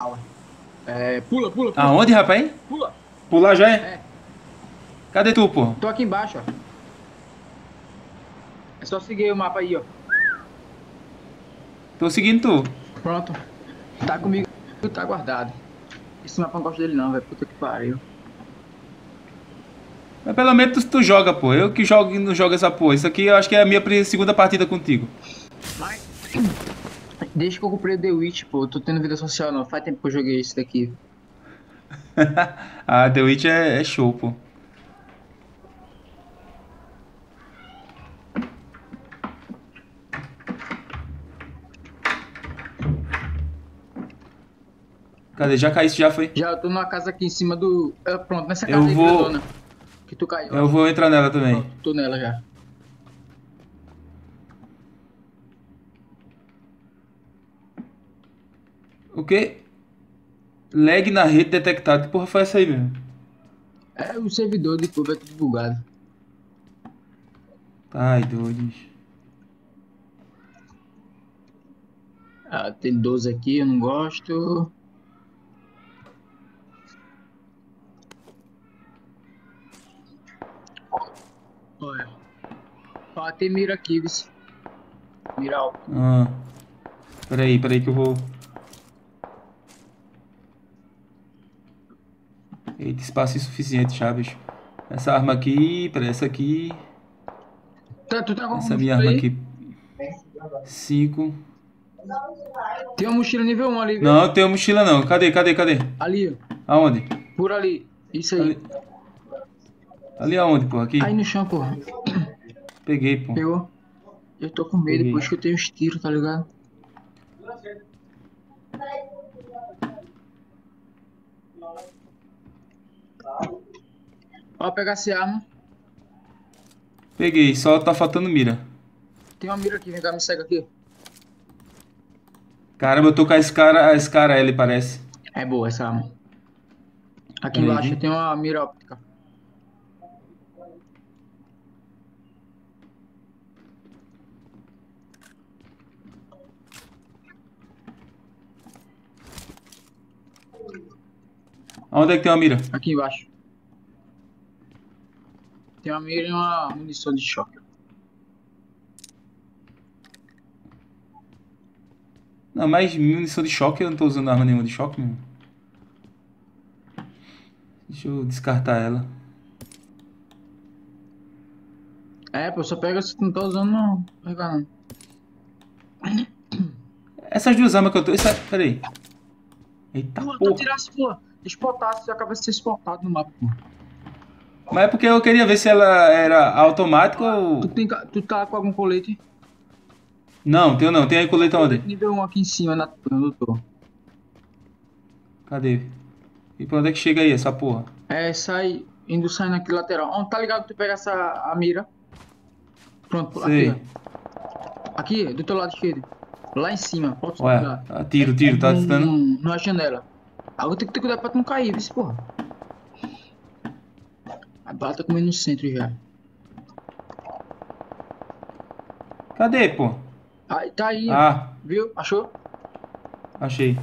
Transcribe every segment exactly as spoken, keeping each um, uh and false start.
É, pula, pula, pula, Aonde, rapaz? pula. Pular já é? É, Cadê tu, pô? tô aqui embaixo, ó. É só seguir o mapa aí, ó. Tô seguindo tu. Pronto. Tá comigo, tá guardado. Esse mapa eu não gosto dele não, velho. Puta que pariu. Mas pelo menos tu, tu joga, pô. Eu que jogo e não jogo essa porra. Isso aqui eu acho que é a minha pri- segunda partida contigo. Mas, desde que eu comprei o The Witch, pô, eu tô tendo vida social não. Faz tempo que eu joguei esse daqui. Ah, The Witch é, é show, pô. Cadê? Já caísse, já foi? Já eu tô numa casa aqui em cima do... É, pronto, nessa Eu casa aí vou. grandona. Que tu caiu Eu ali. vou entrar nela também. Pronto, tô nela já. O quê? Lag na rede detectado. Que porra foi essa aí, mesmo? É, o servidor de clube é tudo bugado. Ai, doido. Ah, tem doze aqui, eu não gosto. Olha. Ó, tem mira aqui, vice. Mira óptica. Ah, peraí, peraí que eu vou. Eita, espaço insuficiente já, bicho. Essa arma aqui, peraí, essa aqui. Tá, tu tá com alguma Essa minha mochila arma aí? aqui. Cinco. Tem uma mochila nível um ali, viu? Não, eu tenho mochila não. Cadê, cadê, cadê? Ali, ó. Aonde? Por ali. Isso aí. Ali, ali aonde, pô? Aí Aqui? no chão, porra. Peguei, pô. Pegou? Eu tô com medo, Peguei. depois que eu tenho os tiros, tá ligado? Ó, pegar essa arma. Peguei, só tá faltando mira. Tem uma mira aqui, vem cá, me segue aqui. Caramba, eu tô com a Scar, a Scar L, parece. É boa essa arma. Aqui Peraí, embaixo vi. tem uma mira óptica. Aonde é que tem uma mira? Aqui embaixo. Tem uma mira e uma munição de choque. Não, mas munição de choque, eu não tô usando arma nenhuma de choque, meu. Deixa eu descartar ela. É, pô, só pega se tu não tá usando, não. Pega não. Essas duas armas que eu tô. Essa... Peraí. Eita Pô, tu porra. tirasse, pô. Exportasse, você acaba de ser exportado no mapa, pô. Mas é porque eu queria ver se ela era automática Tu, ou. tem, ca- tu tá com algum colete? Não, tenho não. Tem aí Tem coleta onde? colete nível um aqui em cima, na onde eu tô. Cadê? E pra onde é que chega aí essa porra? É, sai, indo saindo aqui lateral. Ó, tá ligado? Tu pega essa, a mira. Pronto, aqui, ó. Sei. Aqui, do teu lado esquerdo. Lá em cima, pode Ué, subir lá. ah, É, tiro, é tiro, tá dando? num, numa janela. Aí eu vou ter que ter cuidado pra tu não cair, viu, porra. A bala tá comendo no centro já. Cadê, pô? Aí, tá aí, ó. Ah, Viu? Achou? achei.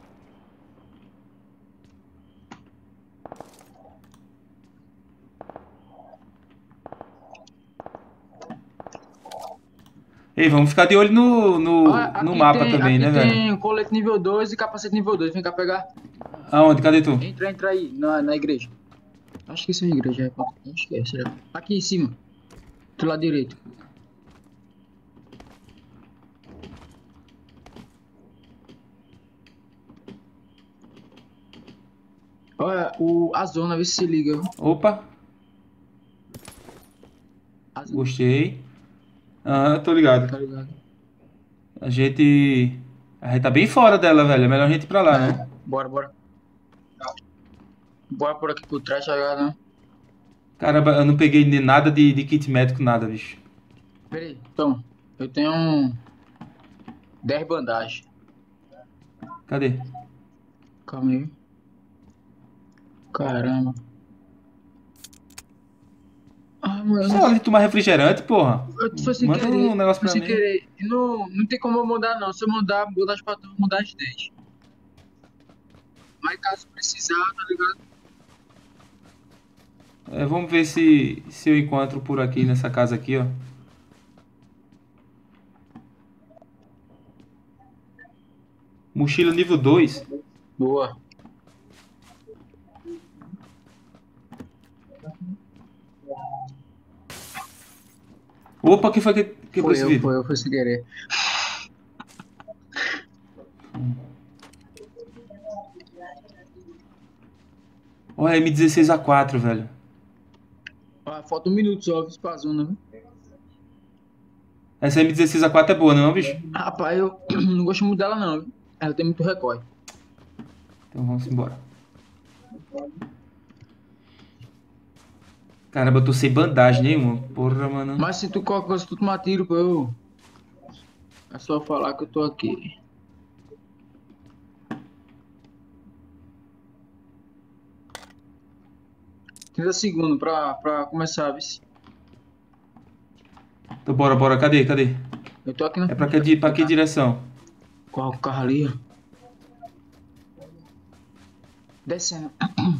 Ei, vamos ficar de olho no, Ó, no, no aqui mapa tem, também, aqui né, velho? tem colete nível dois e capacete nível dois. Vem cá pegar. Aonde? Cadê tu? Entra, entra aí, na, na igreja. Acho que isso é a igreja. É, acho que é, será? Aqui em cima. Do lado direito. Olha, o, a zona, vê se se liga. Opa, A zona, gostei. Ah, tô ligado. tá ligado? A gente. A gente tá bem fora dela, velho. É melhor a gente ir pra lá, né? É, bora, bora. Bora por aqui por trás, tá ligado, né? Caramba, eu não peguei nem nada de, de kit médico, nada, bicho. Pera aí. Então, eu tenho um dez bandagens. Cadê? Calma aí. Caramba. Ah, mano, Só de tomar refrigerante, porra. eu foi sem Manda um querer. negócio Foi pra sem mim. querer. E não, não tem como eu mudar, não. Se eu mudar, mudar as patrões, mudar as dez. Mas caso precisar, tá ligado? É, vamos ver se, se eu encontro por aqui, nessa casa aqui, ó. Mochila nível dois. Boa. Opa, que foi que quebrou Foi esse eu, vidro? foi eu, foi sem querer. Olha, M dezesseis A quatro, velho. Ó, falta um minuto só, viu, pra zona, viu? Essa M dezesseis A quatro é boa, não, bicho? Rapaz, eu não gosto muito dela não, viu? Ela tem muito recorte. Então vamos embora. Caramba, eu tô sem bandagem nenhuma. Porra, mano. Mas se tu qualquer coisa, tu toma tiro, pô. Eu... É só falar que eu tô aqui. trinta segundos pra, pra começar, viu? Então bora, bora. Cadê, cadê? Eu tô aqui na É pra que, di- pra que direção? Qual o carro ali, ó? Descendo.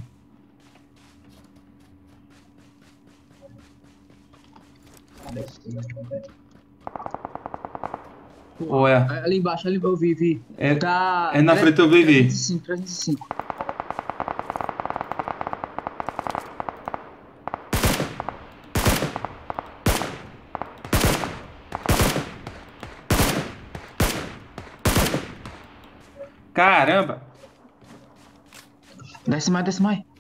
Olha, É ali embaixo, ali eu vi, vi. é, Tá. é na frente eu vi, vi. trezentos e cinco, trezentos e cinco. Caramba! Desce mais, desce mais.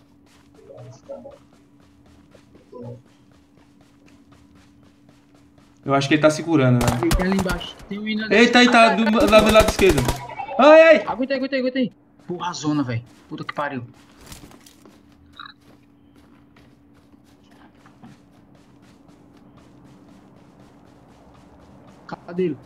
Eu acho que ele tá segurando, velho. Ali, tem ali embaixo. Tem um hino ali. Eita, aí tá do, lá do lado esquerdo. Ai, ai! Aguenta aí, aguenta aí, aguenta aí. Porra, a zona, velho. Puta que pariu. Cadê ele?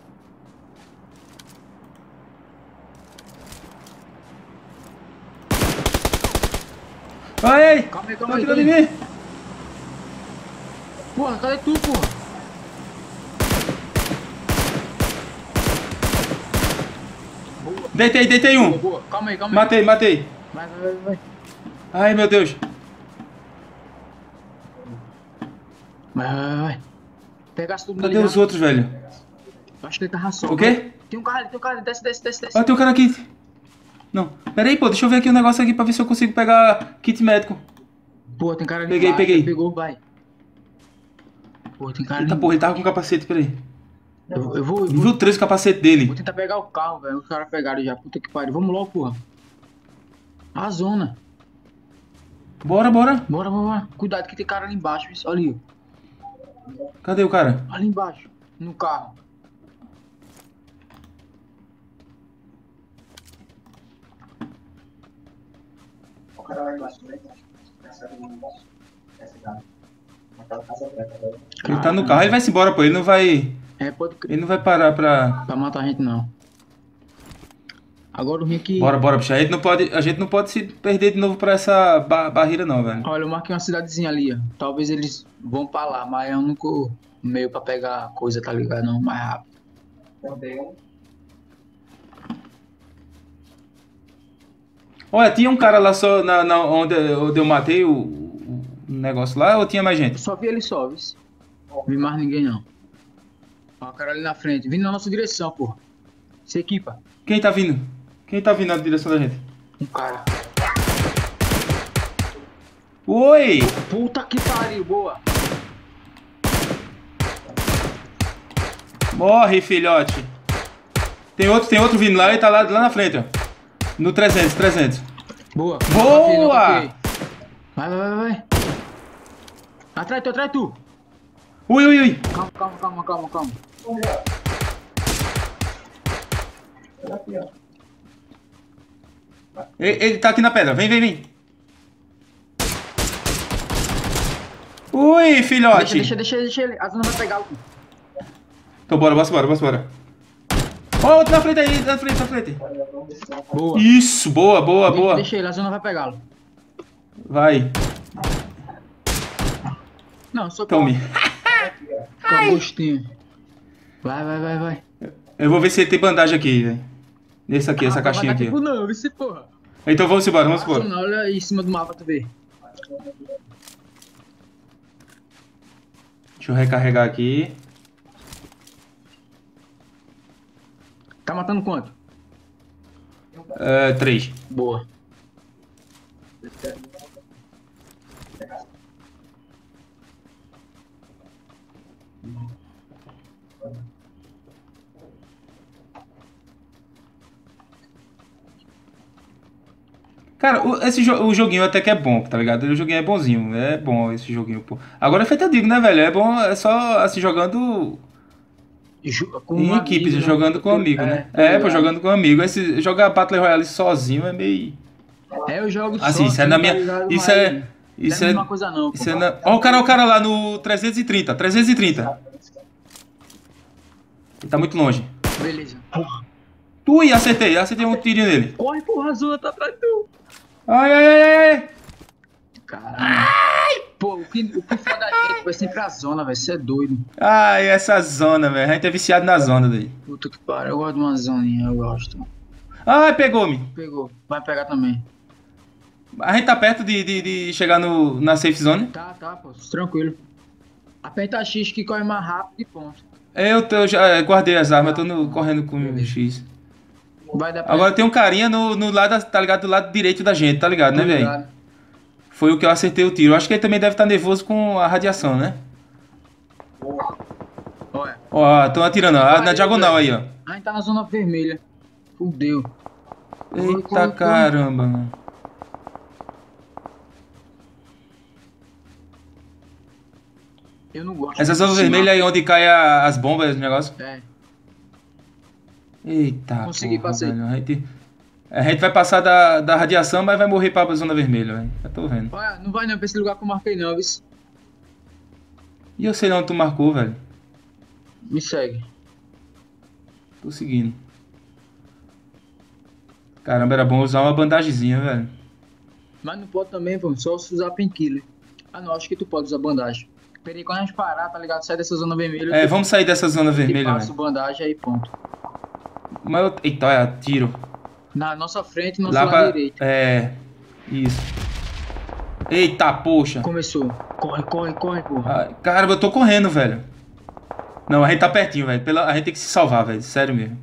Ai, ai! Calma aí, Tá calma aí. atirando em tô indo. mim! Porra, cadê tu, porra? Boa, Deitei, deitei boa, um! boa. Calma aí, calma aí. Matei, matei! Vai, vai, vai, vai. Ai, meu Deus! Vai, vai, vai, vai. Pegasse tudo Cadê dele os já. outros, velho? Acho que ele tava só. O quê? Tem um carro ali, tem um carro ali. Desce, desce, desce, desce. Ó, tem um cara aqui. Não, pera aí, pô, deixa eu ver aqui um negócio aqui pra ver se eu consigo pegar kit médico. Pô, tem cara ali Peguei, embaixo. peguei. Pegou, vai. Pô, tem cara ali. Eita porra, ele tava com capacete, peraí. Eu, eu vou, eu vou, Nível três o capacete vou dele. tentar pegar o carro, velho. Os caras pegaram já. Puta que pariu. Vamos logo, porra. A zona. Bora, bora. Bora, bora, bora. Cuidado que tem cara ali embaixo. Isso. Olha ali. Cadê o cara? Ali embaixo. No carro. O cara lá embaixo, né? Essa ali embaixo. Essa dá. Aquela casa preta, né? Ele tá no carro, ele vai se embora, pô. Ele não vai. É, pode crer. Ele não vai parar pra. Pra matar a gente, não. Agora o ruim aqui. Bora, bora, bicho. A gente não pode, a gente não pode se perder de novo pra essa ba barreira, não, velho. Olha, eu marquei uma cidadezinha ali, ó. Talvez eles vão pra lá, mas é o único meio pra pegar coisa, tá ligado? Não, mais rápido. Também. Olha, tinha um cara lá só na, na- onde, onde eu matei o, o negócio lá, ou tinha mais Eu gente? só vi ele só, viu? Não vi mais ninguém, não. Ó, o cara ali na frente, vindo na nossa direção, porra. Se equipa. Quem tá vindo? Quem tá vindo na direção da gente? Um cara. Oi! Puta que pariu, boa. Morre, filhote. Tem outro, tem outro vindo lá, ele tá lá, lá na frente, ó. No trezentos, trezentos. Boa. Boa! Não toquei, não toquei. Vai, vai, vai, vai. Atrás tu, atrás tu. Ui, ui, ui. Calma, calma, calma, calma, calma. Olha aqui, ó. Ele, ele tá aqui na pedra, vem, vem, vem. Ui, filhote. Deixa, deixa, deixa, deixa ele. A zona vai pegar o. Então bora, bora, bora, bora. Ó, outro na frente aí, na frente, na frente. Boa. Isso, boa, boa, Deixa, boa. deixa ele, a zona vai pegá-lo. Vai, Não, só tome. com gostinho. Vai, vai, vai, vai. Eu vou ver se ele tem bandagem aqui, velho. Nesse aqui, essa Ah, caixinha vai dar aqui. tempo não, esse porra. Então vamos embora, vamos Passa, embora. não, olha aí em cima do mapa, tu vê. Deixa eu recarregar aqui. Tá matando quanto? É, três. Boa. Cara, o, esse jo- o joguinho até que é bom, tá ligado? O joguinho é bonzinho, é bom esse joguinho, pô. Agora é feito eu digo, né, velho? É bom, é só assim, jogando Ju- Com em um equipes, amigo, né? jogando Eu com tô- amigo, né? É, tô É, pô, ligado. jogando com amigo. Esse, jogar Battle Royale sozinho é meio. É, eu jogo Assim, só isso é assim, na tá minha. ligado? Isso Mas é. não é a Isso mesma é. coisa não, pô. Isso é na... Ó, o cara, o cara lá no trezentos e trinta, trezentos e trinta. Ele tá muito longe. Beleza. Porra. Ui, acertei, acertei um tirinho nele. Corre, porra, a zona tá atrás de tu. Ai, ai, ai, ai, ai. Caramba. Pô, o que, o que foda da gente vai sempre a zona, velho. Você é doido. Ai, essa zona, velho. A gente é viciado na zona daí. Puta que pariu. Eu gosto de uma zoninha, eu gosto. Ai, pegou-me. Pegou. Vai pegar também. A gente tá perto de, de, de chegar no, na safe zone. Tá, tá, pô. Tranquilo. Aperta X que corre mais rápido e ponto. Eu, tô, eu já é, guardei as armas, eu tô no- correndo com o X. Vai dar pra... Agora tem um carinha no, no lado, tá ligado? Do lado direito da gente, tá ligado, né, velho? Foi o que eu acertei o tiro. Eu acho que ele também deve estar nervoso com a radiação, né? Olha. Ó, estão atirando, ó, na Valeu, diagonal velho. aí, ó. A gente tá na zona vermelha. Fudeu. Corre, corre, Eita corre. caramba, mano. Eu não gosto. Essa de zona cima. vermelha aí onde cai a- as bombas, os negócios. É. Eita, Consegui, porra, passei. velho. A gente, a gente vai passar da, da radiação, mas vai morrer pra zona vermelha, velho. Já tô vendo. Olha, não vai não pra esse lugar que eu marquei não, viu? E eu sei onde tu marcou, velho. Me segue. Tô seguindo. Caramba, era bom usar uma bandagemzinha, velho. Mas não pode também, pô. Só se usar painkiller. Ah, não. Acho que tu pode usar bandagem. Peraí, quando a gente parar, tá ligado? Sai dessa zona vermelha. É, tu- vamos sair dessa zona te vermelha, passo velho. bandagem aí, ponto. Mas eu... Eita, olha, tiro. Na nossa frente, nosso Lá lado pra... direito. É... Isso. Eita, poxa. Começou. Corre, corre, corre, porra. Ah, caramba, eu tô correndo, velho. Não, a gente tá pertinho, velho. Pela... A gente tem que se salvar, velho. Sério mesmo.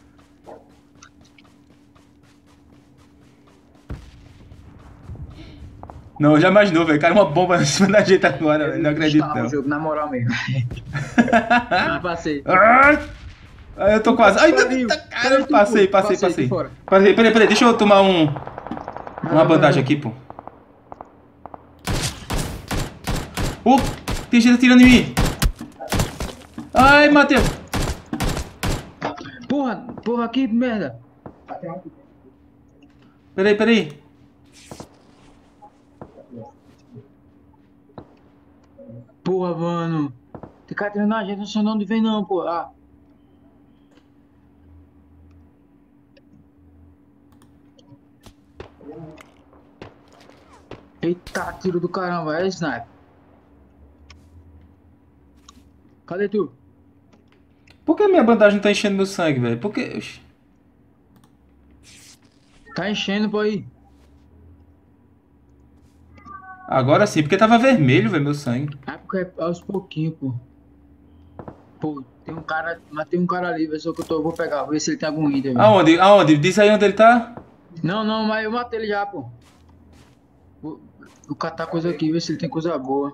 Não, já imaginou, velho. Cara, uma bomba em cima da gente agora, velho. Não acredito, Instalar o não. jogo, na moral mesmo. Ah, passei. Ah, ah, eu tô quase. Ai, Pariu. eita, cara, Peraí, tu passei, foi. passei, Passei, passei. tô fora. Peraí, peraí, peraí. Deixa eu tomar um... Uma bandagem aqui, pô. Uh, tem gente atirando em mim. Ai, Matheus. Porra, porra, que merda. Peraí, peraí. Porra, mano. Tem cara tirando a gente, não sei de onde vem não, porra. Ah. Eita, tiro do caramba, é sniper. Cadê tu? Por que minha bandagem tá enchendo meu sangue, velho? Por que... Oxi. Tá enchendo, pô aí. Agora sim, porque tava vermelho, velho, meu sangue. É porque é aos pouquinhos, pô. Pô, tem um cara, mas tem um cara ali, vê só que eu tô, vou pegar, vou ver se ele tem algum item, velho. Aonde? Aonde? Diz aí onde ele tá. Não, não, mas eu matei ele já, pô. Vou, vou catar coisa aqui, ver se ele tem coisa boa.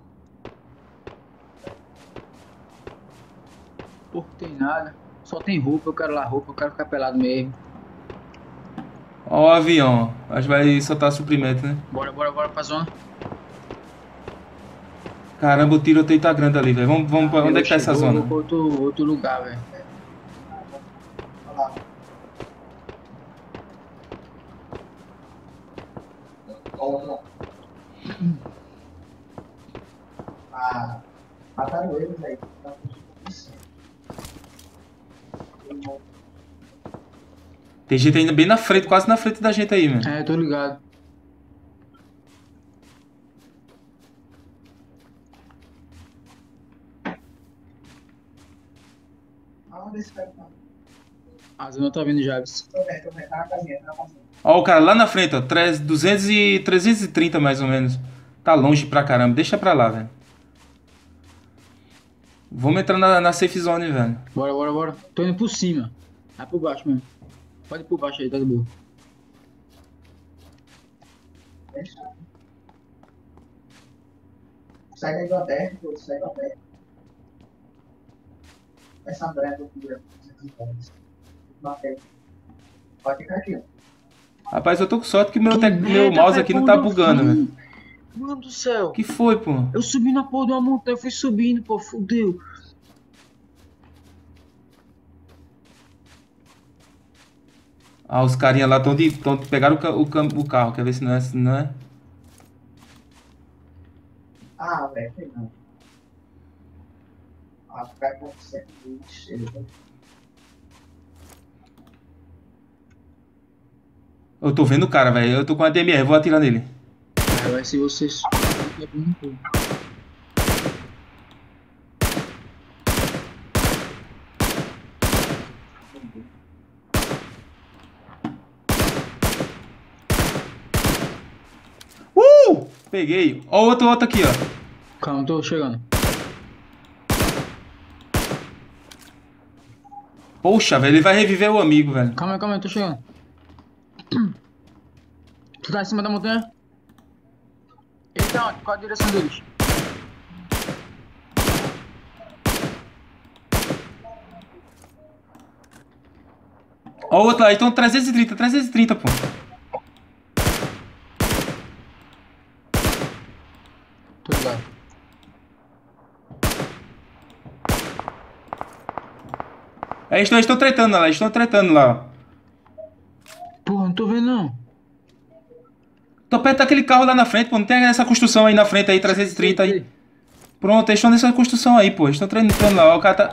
Pô, não tem nada. Só tem roupa, eu quero lá roupa, eu quero ficar pelado mesmo. Ó o avião. Acho que vai soltar suprimento, né? Bora, bora, bora pra zona. Caramba, o tiroteio tá grande ali, velho. Vamos, vamos pra... Onde é que tá essa Vou- zona? Vou pra outro, outro lugar, velho. Ah, mataram eles aí. Tem gente ainda bem na frente, quase na frente da gente aí, mano. É, tô ligado. Aonde esse cara tá? A zona tá vindo, Javes. Tô vendo, tô vendo. Tá na casinha, tá na casinha. Ó, o cara lá na frente, ó. tre- duzentos e trezentos e trinta mais ou menos. Tá longe pra caramba. Deixa pra lá, velho. Vamos entrar na, na safe zone, velho. Bora, bora, bora. Tô indo por cima. Vai por baixo mesmo. Pode ir por baixo aí, tá de boa. Deixa. Sai da Inglaterra, pô. Sai da Inglaterra. Essa breve aqui, ó. Bater. Pode ficar aqui, ó. Rapaz, eu tô com sorte que meu, Que te- meu merda, mouse velho, aqui não por tá onde eu bugando, fui? velho. Mano do céu. Que foi, pô? Eu subi na porra de uma montanha, eu fui subindo, pô, fudeu. Ah, os carinha lá tão de, tão, pegaram o, ca- o, cam- o carro. Quer ver se não é? Se não é? Ah, velho, foi não. Ah, ficar com sempre cheio. Eu tô vendo o cara, velho. Eu tô com a D M R, vou atirar nele. Aí vai ser vocês. É bom, pô. Uh! Peguei. Ó, outro, outro aqui, ó. Calma, tô chegando. Poxa, velho, ele vai reviver o amigo, velho. Calma aí, calma aí, tô chegando. Tu tá em cima da montanha? Ele tá onde? Qual a direção deles? Ó, o outro lá, então trezentos e trinta, trezentos e trinta, pô. Tô ligado. É, eles estão tretando lá, eles estão tretando lá, ó. Porra, não tô vendo não. Tô perto daquele carro lá na frente, pô. Não tem essa construção aí na frente aí, trezentos e trinta aí. Sei, sei. Pronto, eles estão nessa construção aí, pô. Eles estão treinando lá, ó. O cara tá.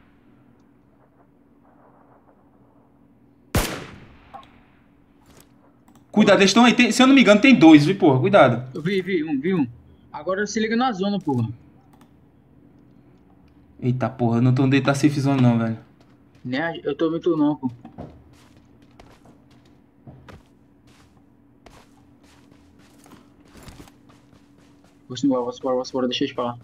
Cuidado, eles estão aí. Tem- se eu não me engano, tem dois, viu, porra? Cuidado. Eu vi, vi um, vi um. Agora se liga na zona, porra. Eita porra, eu não tô dentro da safe zone não, velho. Né? Eu tô vendo tu não, pô. Vou embora, vou embora, vou embora, deixa eu te falar.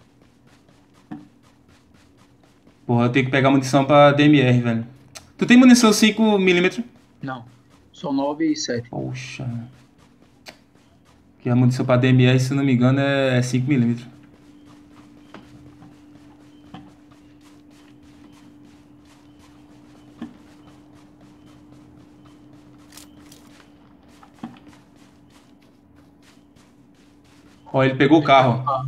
Porra, eu tenho que pegar munição pra D M R, velho. Tu tem munição cinco milímetros? Não, só nove e sete. Poxa. Que a munição pra D M R, se eu não me engano, é cinco milímetros. Ó, ele pegou o carro. Ah,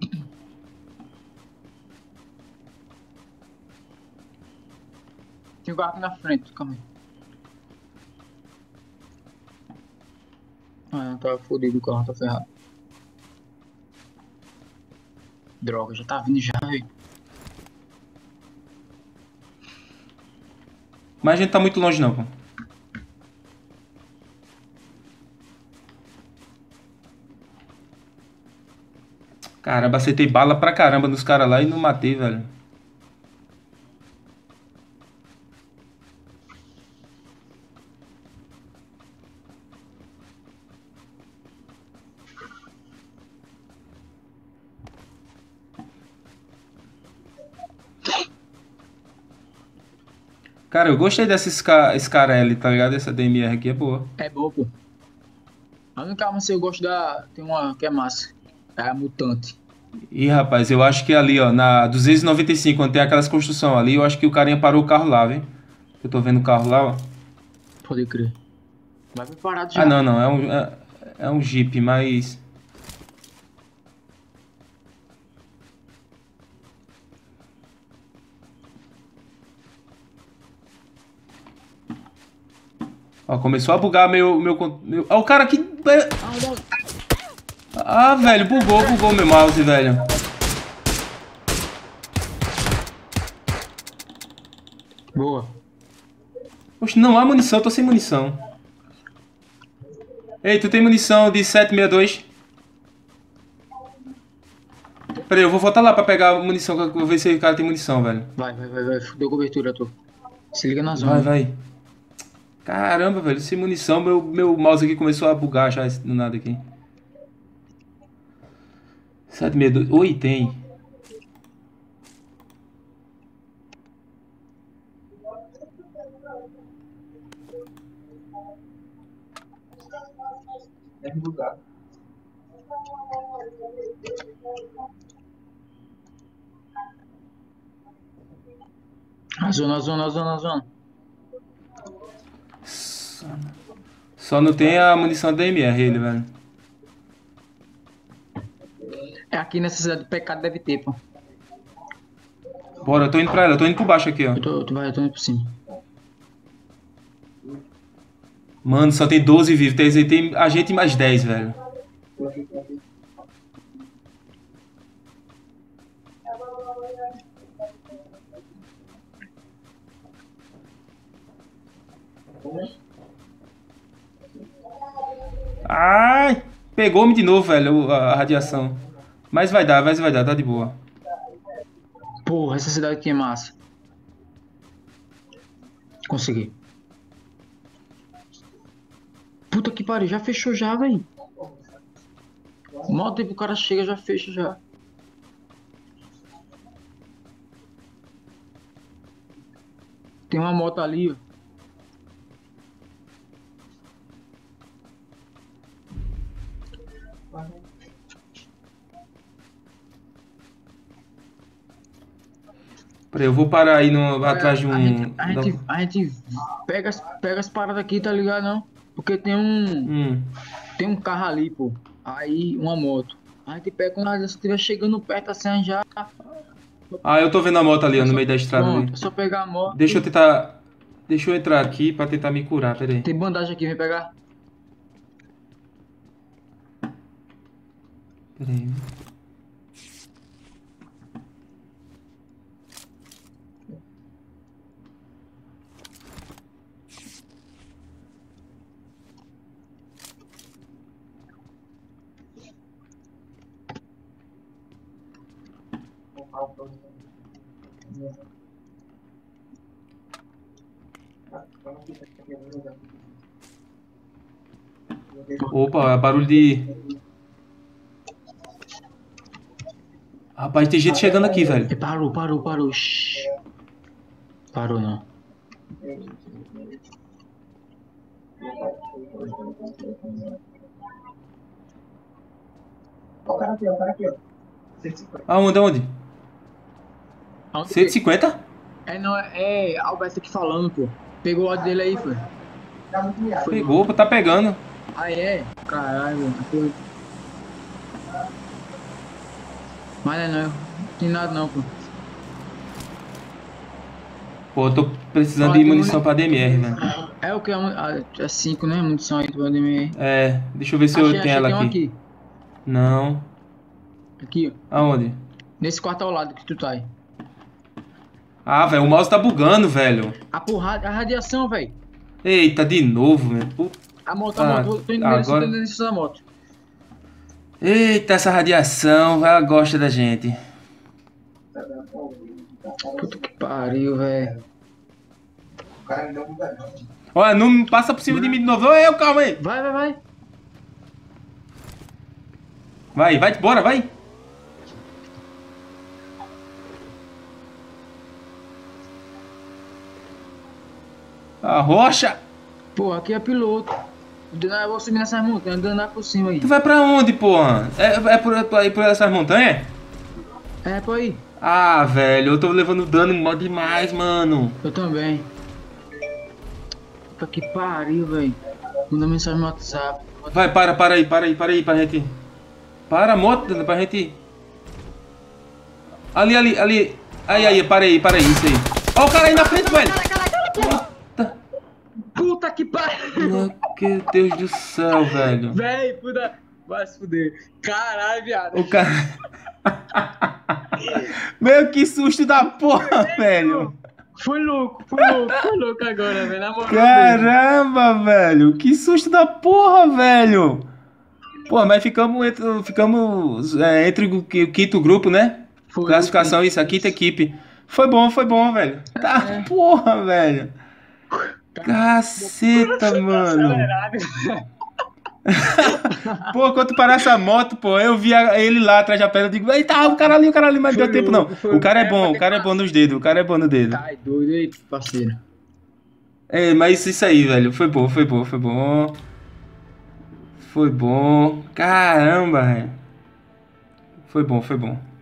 tem um carro aqui na frente, calma aí. Ah, não, tá fodido o carro, tá ferrado. Droga, já tá vindo já, velho. Mas a gente tá muito longe não, pô. Caramba, acertei bala pra caramba nos caras lá e não matei, velho. Cara, eu gostei dessa Scar, Scarelli, tá ligado? Essa D M R aqui é boa. É bom, pô. A única arma que eu gosto da. Tem uma que é massa. É a mutante. Ih, rapaz, eu acho que ali, ó, na duzentos e noventa e cinco, quando tem aquelas construções ali, eu acho que o carinha parou o carro lá, viu? Eu tô vendo o carro lá, ó. Pode crer. Vai preparado já. Ah, não, não, é um, é, é um Jeep, mas... Ó, começou a bugar meu... meu, con- meu... Ó, o cara aqui... Ah, não. Ah, velho, bugou, bugou meu mouse, velho. Boa. Poxa, não há munição, eu tô sem munição. Ei, tu tem munição de sete sessenta e dois? Pera aí, eu vou voltar lá pra pegar a munição, que eu vou ver se o cara tem munição, velho. Vai, vai, vai, vai. Deu cobertura, tu. Se liga na zona. Vai, vai. Caramba, velho, sem munição, meu, meu mouse aqui começou a bugar já do nada aqui. sete seis dois. Oi, tem. Deve bugar. A zona, a zona, a zona, a zona. Só não tem a munição da M R, ele, velho. É aqui nessa cidade de pecado deve ter, pô. Bora, eu tô indo pra ela, eu tô indo por baixo aqui, ó. Eu tô, tu vai, eu tô indo por cima. Mano, só tem doze vivos, tem, tem a gente e mais dez, velho. Ai, pegou-me de novo, velho, a, a radiação. Mas vai dar, mas vai dar, tá de boa. Porra, essa cidade aqui é massa. Consegui. Puta que pariu, já fechou já, velho. Mal tempo o cara chega, já fecha já. Tem uma moto ali, ó. Peraí, eu vou parar aí no, atrás de um... A gente, a da- gente, a gente pega, as- pega as paradas aqui, tá ligado, não? Porque tem um, Hum. tem um carro ali, pô. Aí, uma moto. A gente pega quando a gente estiver chegando perto assim, a gente já... Ah, eu tô vendo a moto ali, ó, no meio da estrada Pronto, ali. é só pegar a moto. Deixa eu tentar... Deixa eu entrar aqui pra tentar me curar, peraí. Tem bandagem aqui, vem pegar. Peraí. Opa, barulho de... Rapaz, tem gente chegando aqui, velho. E parou, parou, parou. Shhh. Parou não. Ó o cara aqui, ó, o cara aqui, ó. cento e cinquenta. Aonde, aonde? Aonde cento e que- cinquenta? É, não, é, é Alberto aqui falando, pô. Pegou o ódio dele aí, foi. Tá muito miado. Pegou, pô, tá pegando. Ah, é? Caralho, mano. Pô. Mas não é não, não tem nada não, pô. Pô, eu tô precisando Ó, de tem munição muni- pra D M R, velho. É o que? É cinco, né? Munição aí do A D M R. É, deixa eu ver se eu Achei, tenho achei, ela tem um aqui. aqui. Não. Aqui, ó. Aonde? Nesse quarto ao lado que tu tá aí. Ah, velho, o mouse tá bugando, velho. A porrada, a radiação, velho. Eita, de novo, velho. Puta. A moto, a Ah, moto. Tô indo nele, agora- tô indo nesse da moto. Eita, essa radiação, ela gosta da gente. Puta que pariu, velho. O cara me deu um bugadão. Olha, não passa por cima de mim de novo. Ô, eu, calma aí. Vai, vai, vai. Vai, vai, bora, vai. A rocha. Pô, aqui é piloto. Eu vou subir nessas montanhas, andar por cima aí. Tu vai pra onde, porra? É, é por, por, aí por essas montanhas? É, pô aí. Ah, velho, eu tô levando dano mó demais, mano. Eu também. Puta que pariu, velho. Manda mensagem no WhatsApp. Vai, para, para aí, para aí, para aí, pra gente. Para a moto, pra gente. Ali, ali, ali. Aí, aí, para aí, para aí, isso aí. Ó o cara aí na frente, velho. Eita. Puta que pariu. Meu Deus do céu, velho. Véi, puta. Vai se fuder. Caralho, viado. O cara. Meu, que susto da porra, velho. Foi louco, foi louco, foi louco agora, velho. Na moral mesmo. Caramba, velho. Que susto da porra, velho. Pô, mas ficamos entre, ficamos, é, entre o qui- o quinto grupo, né? Foi, Classificação, isso, a quinta equipe. Foi bom, foi bom, velho. Tá, É. porra, velho. Caceta, mano. Acelerado. Pô, quando tu parar essa moto, pô, eu vi a- ele lá atrás da pedra, eu digo, eita, o cara ali, o cara ali, mas não deu Foi tempo não. louco, foi O cara é louco. É, bom, vou o ter cara é que- bom nos dedos, o cara é bom no dedo. Tá doido aí, parceiro. É, mas isso aí, velho, foi bom, foi bom, foi bom. Foi bom. Caramba, velho. Foi bom, foi bom.